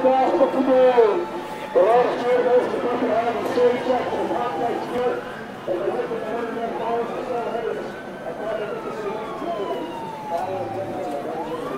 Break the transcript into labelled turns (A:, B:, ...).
A: gospel command. The Lord Spirit goes to come and have a stage check for the complex work. And the work of the Lord and followers and so headers. I thought I was the same.